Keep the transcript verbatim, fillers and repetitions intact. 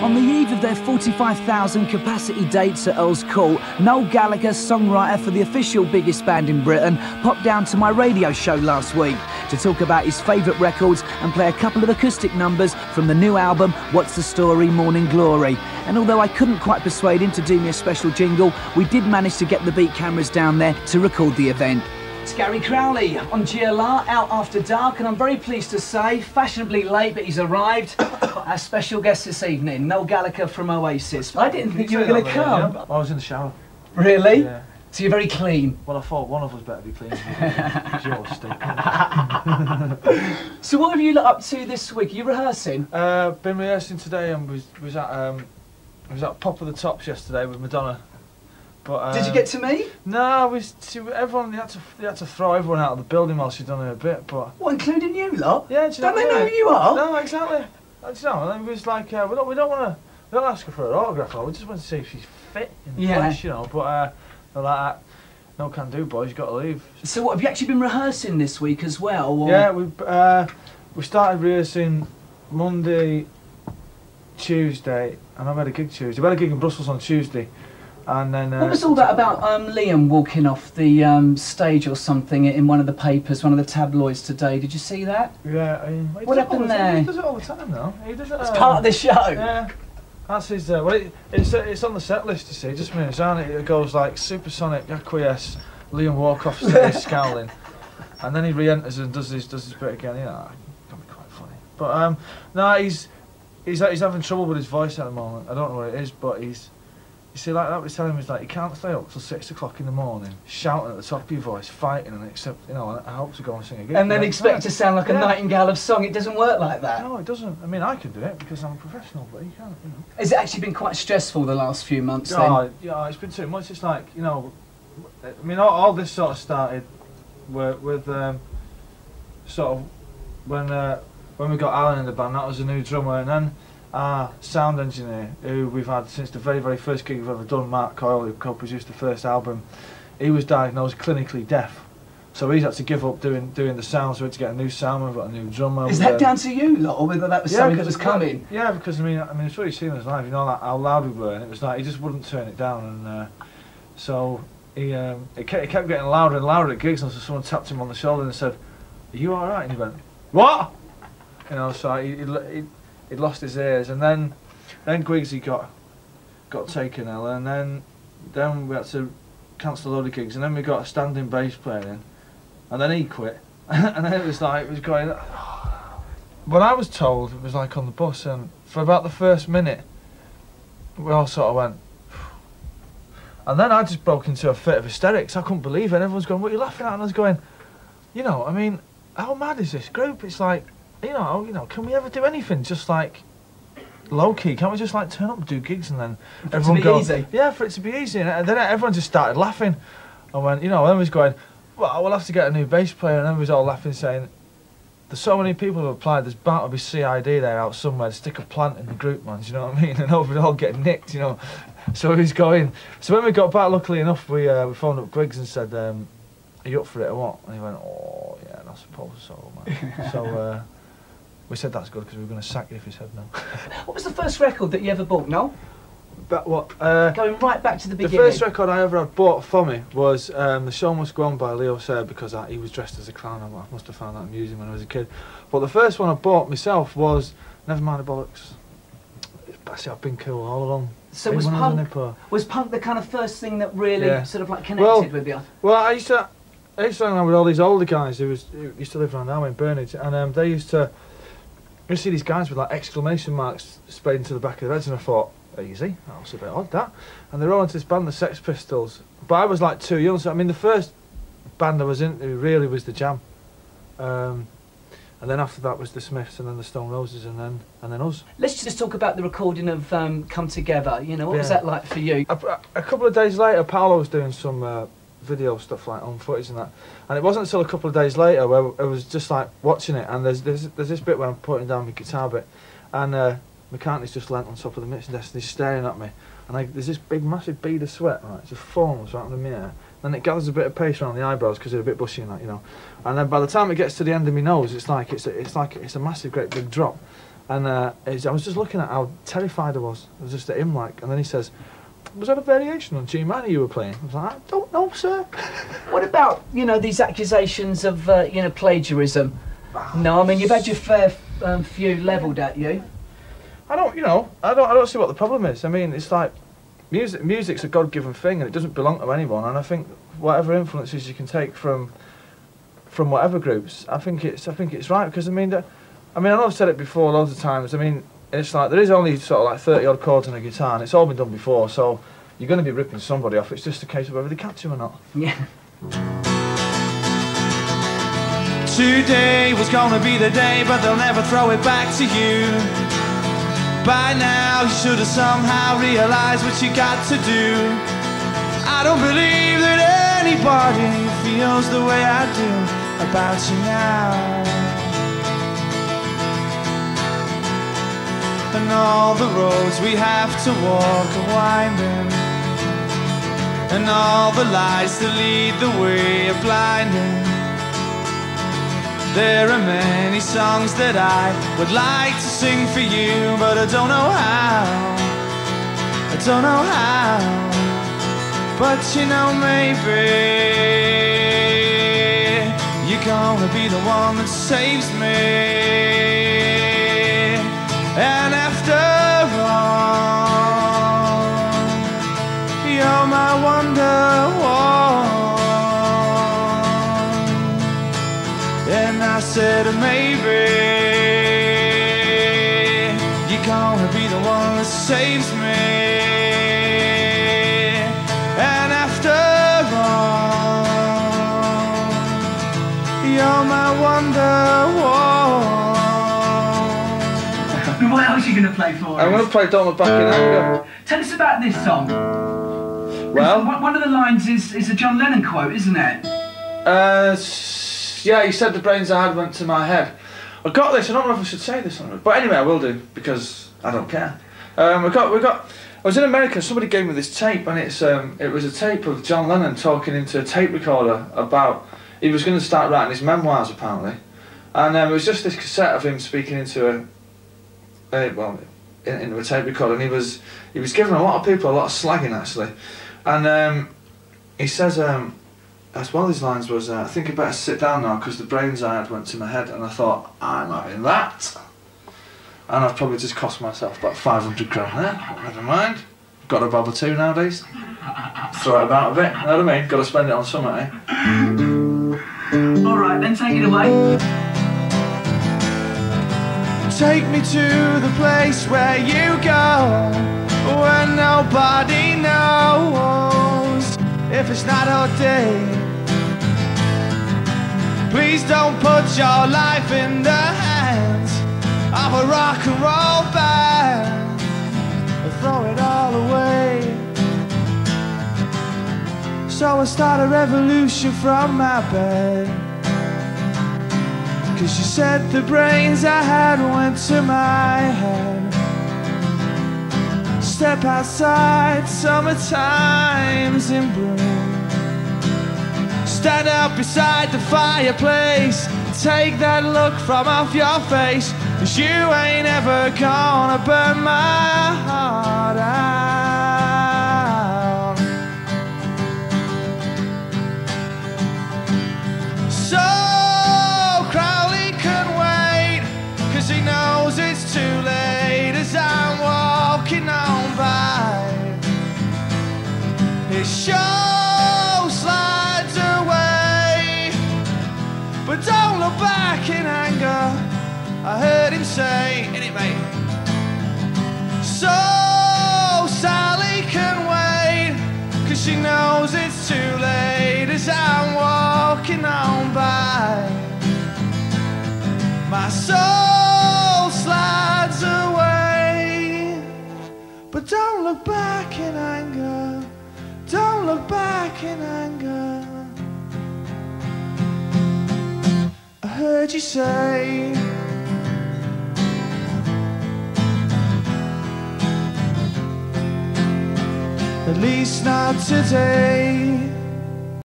On the eve of their forty-five thousand capacity dates at Earl's Court, Noel Gallagher, songwriter for the official biggest band in Britain, popped down to my radio show last week to talk about his favourite records and play a couple of acoustic numbers from the new album, What's the Story, Morning Glory. And although I couldn't quite persuade him to do me a special jingle, we did manage to get the Beat cameras down there to record the event. It's Gary Crowley on G L R, out after dark, and I'm very pleased to say, fashionably late, but he's arrived. Our special guest this evening, Noel Gallagher from Oasis. I didn't think you were going to come. I was in the shower. Really? Yeah. So you're very clean? Well, I thought one of us better be clean. Yours still. So what have you lot up to this week? Are you rehearsing? Uh, been rehearsing today, and was was at um, was at Pop of the Tops yesterday with Madonna. But, um, Did you get to me? No, we everyone they had to they had to throw everyone out of the building while she'd done it a bit. But what, including you lot? Yeah, do you don't know, they yeah. know who you are? No, exactly. Do you know, and it was like uh, we don't we don't want to we don't ask her for her autograph. We just want to see if she's fit in the yeah. flesh, you know. But uh, they're like that. No can do, boys. You got to leave. So what, have you actually been rehearsing this week as well? Or? Yeah, we uh, we started rehearsing Monday, Tuesday, and I've had a gig Tuesday. We had a gig in Brussels on Tuesday, and then. Uh, what was all that about um, Liam walking off the um, stage or something in one of the papers, one of the tabloids today? Did you see that? Yeah. I mean, what happened there? He does it all the time now. He does it. It's um, part of the show. Yeah. That's his. Uh, well, it, it's uh, it's on the set list. You see, just minutes, aren't it? It goes like supersonic, acquiesce, Liam walk off stage scowling, and then he re-enters and does his does his bit again. You know, that can be quite funny. But um, no, he's he's he's having trouble with his voice at the moment. I don't know what it is, but he's. You see, like that, we tell him, he's like, you can't stay up till six o'clock in the morning, shouting at the top of your voice, fighting, and accept, you know, I hope to go and sing a gig. And then expect yeah. to sound like a yeah. nightingale of song. It doesn't work like that. No, it doesn't. I mean, I can do it because I'm a professional, but you can't, you know. Has it actually been quite stressful the last few months then? Oh, yeah, it's been too much. It's like, you know, I mean, all, all this sort of started with, with um, sort of, when, uh, when we got Alan in the band, that was a new drummer, and then our sound engineer, who we've had since the very, very first gig we've ever done, Mark Coyle, who co-produced the first album, he was diagnosed clinically deaf. So he's had to give up doing doing the sound, so we had to get a new sound, we've got a new drummer. Is that down to you lot, or whether that was yeah, something that was coming? Yeah, because I mean, I mean, it's really seen us live, you know, like how loud we were, and it was like, he just wouldn't turn it down, and uh, so he, um, it, kept, it kept getting louder and louder at gigs, and so someone tapped him on the shoulder and said, are you alright? And he went, what? You know, so he, he, he he'd lost his ears, and then then Gwigsy got got taken ill, and then then we had to cancel a load of gigs, and then we got a standing bass player in, and then he quit, and then it was like it was going. What I was told, it was like on the bus, and for about the first minute, we all sort of went, and then I just broke into a fit of hysterics. I couldn't believe it. And everyone's going, "What are you laughing at?" And I was going, "You know, I mean, how mad is this group? It's like." You know, you know, can we ever do anything just like low key? Can't we just like turn up and do gigs and then for everyone it to be go, easy. Yeah, for it to be easy? And then everyone just started laughing. And when, you know, then was going, well, we'll have to get a new bass player. And then we was all laughing, saying, there's so many people who have applied. There's bound to be C I D there out somewhere to stick a plant in the group, man. Do you know what I mean? And we'd all get nicked, you know. So he was going. So when we got back, luckily enough, we uh, we phoned up Griggs and said, um, "Are you up for it or what?" And he went, "Oh yeah, I suppose so, man." So. Uh, We said that's good because we were going to sack you if he said no. What was the first record that you ever bought, Noel? But what? Uh, Going right back to the beginning. The first record I ever had bought for me was um, The Show Must Go On by Leo Sayer, because I, he was dressed as a clown. I must have found that amusing when I was a kid. But the first one I bought myself was Never Mind the Bollocks. See, I've been cool all along. So was punk, was punk the kind of first thing that really yeah. sort of like connected well, with you? Well, I used to, I used to hang around with all these older guys who, was, who used to live around now in Burnage, and um, they used to. You see these guys with like exclamation marks sprayed into the back of their heads, and I thought, easy, that was a bit odd, that. And they're all into this band, the Sex Pistols. But I was like too young, so I mean the first band I was into really was the Jam. Um, and then after that was the Smiths, and then the Stone Roses, and then and then us. Let's just talk about the recording of um, Come Together, you know, what yeah. was that like for you? A, a couple of days later, Paolo was doing some uh, video stuff like on footage and that, and it wasn't until a couple of days later where I was just like watching it, and there's there's, there's this bit where I'm putting down my guitar bit, and uh, McCartney's just leant on top of the mixing desk and he's staring at me, and I, there's this big massive bead of sweat, right, just forms right on the mirror, then it gathers a bit of paste around the eyebrows because they're a bit bushy and that, you know, and then by the time it gets to the end of my nose, it's like it's a, it's like it's a massive great big drop, And uh, I was just looking at how terrified I was. I was just at him like, and then he says, "Was that a variation on G minor you were playing?" I was like, "I don't know, sir." What about, you know, these accusations of, uh, you know, plagiarism? No, I mean, you've had your fair um, few levelled at you. I don't, you know, I don't, I don't see what the problem is. I mean, it's like, music, music's a God-given thing, and it doesn't belong to anyone. And I think whatever influences you can take from, from whatever groups, I think it's, I think it's right. Because I mean, the, I mean, I know I've said it before loads of times. I mean, it's like there is only sort of like thirty odd chords on a guitar, and it's all been done before. So you're going to be ripping somebody off. It's just a case of whether they catch him or not. Yeah. Today was gonna be the day, but they'll never throw it back to you. By now you should have somehow realized what you got to do. I don't believe that anybody feels the way I do about you now. And all the roads we have to walk are winding, and all the lights that lead the way are blinding. There are many songs that I would like to sing for you, but I don't know how, I don't know how. But you know, maybe you're gonna be the one that saves me. And after all, you're my Wonderwall. And I said maybe you're gonna be the one that saves me. And after all, you're my Wonderwall. What else are you going to play for us? I'm going to play Don't Look Back in Anger. Tell us about this song. Well, one of the lines is, is a John Lennon quote, isn't it? Uh, yeah, he said the brains I had went to my head. I got this, I don't know if I should say this on it, but anyway I will do, because I don't care. Um, we got, we got, I was in America, somebody gave me this tape, and it's, um, it was a tape of John Lennon talking into a tape recorder about, he was going to start writing his memoirs apparently, and um, it was just this cassette of him speaking into a, a well, in, into a tape recorder, and he was, he was giving a lot of people a lot of slagging actually, and um, he says, um, as one of his lines was, uh, I think I better sit down now because the brains I had went to my head, and I thought, I'm having that. And I've probably just cost myself about five hundred grand there, but never mind. Got a bob or two nowadays. Throw it about a bit, you know what I mean? Got to spend it on something, eh? Alright, then take it away. Take me to the place where you go, where nobody knows if it's not our day. Please don't put your life in the hands of a rock and roll band or throw it all away. So I start a revolution from my bed, 'cause you said the brains I had went to my head. Step outside, summertime's in bloom. Stand up beside the fireplace, take that look from off your face, 'cause you ain't ever gonna burn my heart out. So Crowley can wait, 'cause he knows it's too late as I'm walking on by. His show slides away, but don't look back in anger, I heard him say, innit mate? So Sally can wait, 'cause she knows it's too late as I'm walking on by. My soul slides away, but don't look back in anger, don't look back in anger. I heard you say, at least not today.